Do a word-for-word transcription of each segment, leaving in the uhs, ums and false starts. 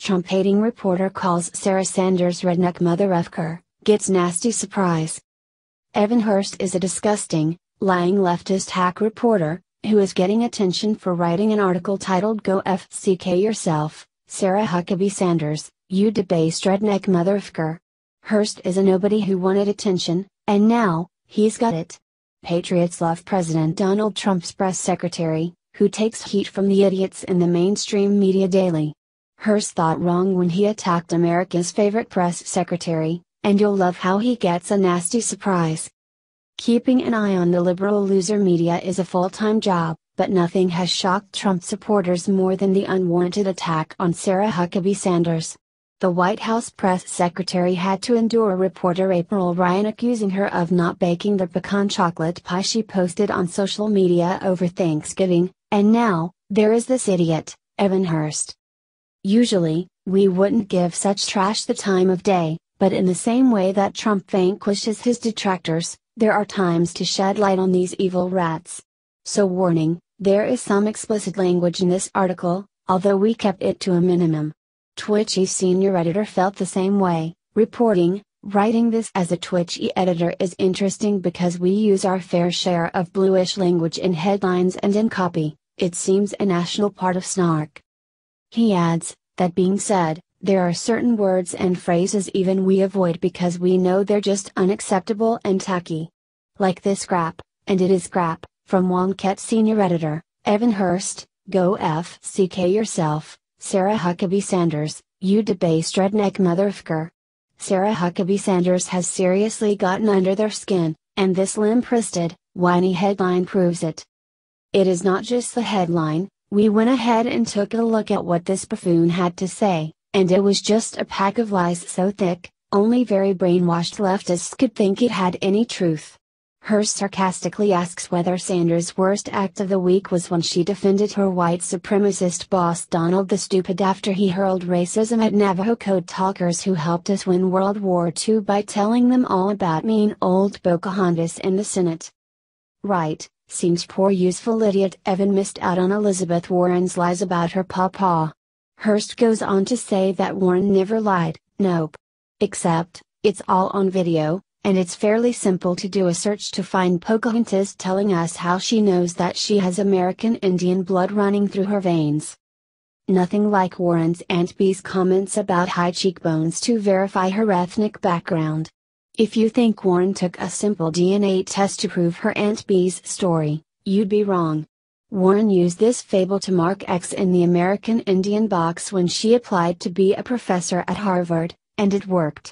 Trump-hating reporter calls Sarah Sanders' redneck mother Fcker, gets nasty surprise. Evan Hurst is a disgusting, lying leftist hack reporter, who is getting attention for writing an article titled Go Fcker Yourself, Sarah Huckabee Sanders, you debased redneck mother Fcker. Hurst is a nobody who wanted attention, and now, he's got it. Patriots love President Donald Trump's press secretary, who takes heat from the idiots in the mainstream media daily. Hurst thought wrong when he attacked America's favorite press secretary, and you'll love how he gets a nasty surprise. Keeping an eye on the liberal loser media is a full-time job, but nothing has shocked Trump supporters more than the unwarranted attack on Sarah Huckabee Sanders. The White House press secretary had to endure reporter April Ryan accusing her of not baking the pecan chocolate pie she posted on social media over Thanksgiving, and now, there is this idiot, Evan Hurst. Usually, we wouldn't give such trash the time of day, but in the same way that Trump vanquishes his detractors, there are times to shed light on these evil rats. So warning, there is some explicit language in this article, although we kept it to a minimum. Twitchy's senior editor felt the same way, reporting, writing this as a Twitchy editor is interesting because we use our fair share of bluish language in headlines and in copy, it seems a national part of snark. He adds, that being said, there are certain words and phrases even we avoid because we know they're just unacceptable and tacky. Like this crap, and it is crap, from Wonket senior editor, Evan Hurst, Go Fcker Yourself, Sarah Huckabee Sanders, you debased redneck mother Fcker. Sarah Huckabee Sanders has seriously gotten under their skin, and this limp-wristed, whiny headline proves it. It is not just the headline, we went ahead and took a look at what this buffoon had to say, and it was just a pack of lies so thick, only very brainwashed leftists could think it had any truth. Hurst sarcastically asks whether Sanders' worst act of the week was when she defended her white supremacist boss Donald the Stupid after he hurled racism at Navajo code talkers who helped us win World War Two by telling them all about mean old Pocahontas in the Senate. Right, seems poor useful idiot Evan missed out on Elizabeth Warren's lies about her pawpaw. Hurst goes on to say that Warren never lied, nope. Except, it's all on video, and it's fairly simple to do a search to find Pocahontas telling us how she knows that she has American Indian blood running through her veins. Nothing like Warren's Aunt Bee's comments about high cheekbones to verify her ethnic background. If you think Warren took a simple D N A test to prove her Aunt Bee's story, you'd be wrong. Warren used this fable to mark X in the American Indian box when she applied to be a professor at Harvard, and it worked.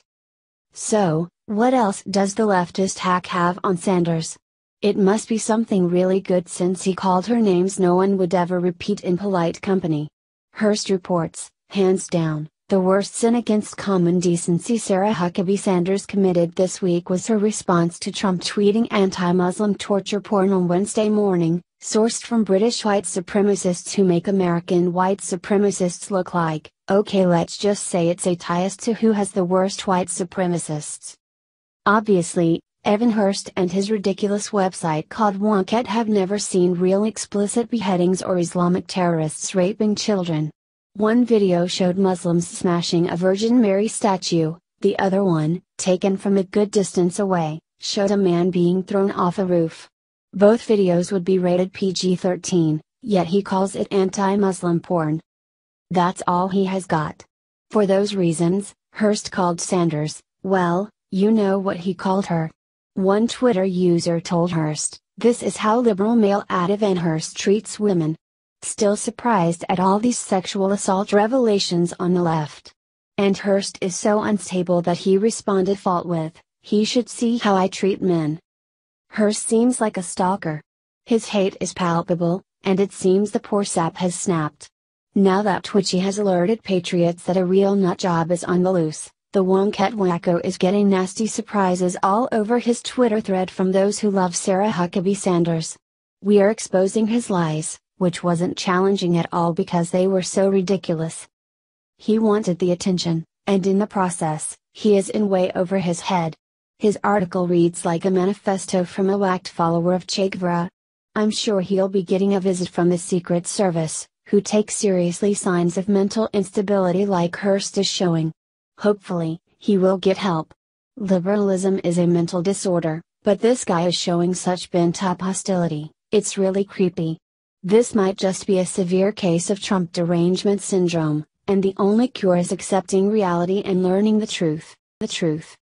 So, what else does the leftist hack have on Sanders? It must be something really good since he called her names no one would ever repeat in polite company. Hurst reports, hands down, the worst sin against common decency Sarah Huckabee Sanders committed this week was her response to Trump tweeting anti-Muslim torture porn on Wednesday morning, sourced from British white supremacists who make American white supremacists look like, okay, let's just say it's a tie as to who has the worst white supremacists. Obviously, Evan Hurst and his ridiculous website called Wonket have never seen real explicit beheadings or Islamic terrorists raping children. One video showed Muslims smashing a Virgin Mary statue, the other one, taken from a good distance away, showed a man being thrown off a roof. Both videos would be rated P G thirteen, yet he calls it anti-Muslim porn. That's all he has got. For those reasons, Hurst called Sanders, well, you know what he called her. One Twitter user told Hurst, this is how liberal male Evan Hurst treats women. Still surprised at all these sexual assault revelations on the left. And Hurst is so unstable that he responded fault with, he should see how I treat men. Hurst seems like a stalker. His hate is palpable, and it seems the poor sap has snapped. Now that Twitchy has alerted patriots that a real nutjob is on the loose, the Wonket wacko is getting nasty surprises all over his Twitter thread from those who love Sarah Huckabee Sanders. We are exposing his lies, which wasn't challenging at all because they were so ridiculous. He wanted the attention, and in the process, he is in way over his head. His article reads like a manifesto from a whacked follower of Che Guevara. I'm sure he'll be getting a visit from the Secret Service, who take seriously signs of mental instability like Hearst is showing. Hopefully, he will get help. Liberalism is a mental disorder, but this guy is showing such bent-up hostility, it's really creepy. This might just be a severe case of Trump derangement syndrome, and the only cure is accepting reality and learning the truth, the truth.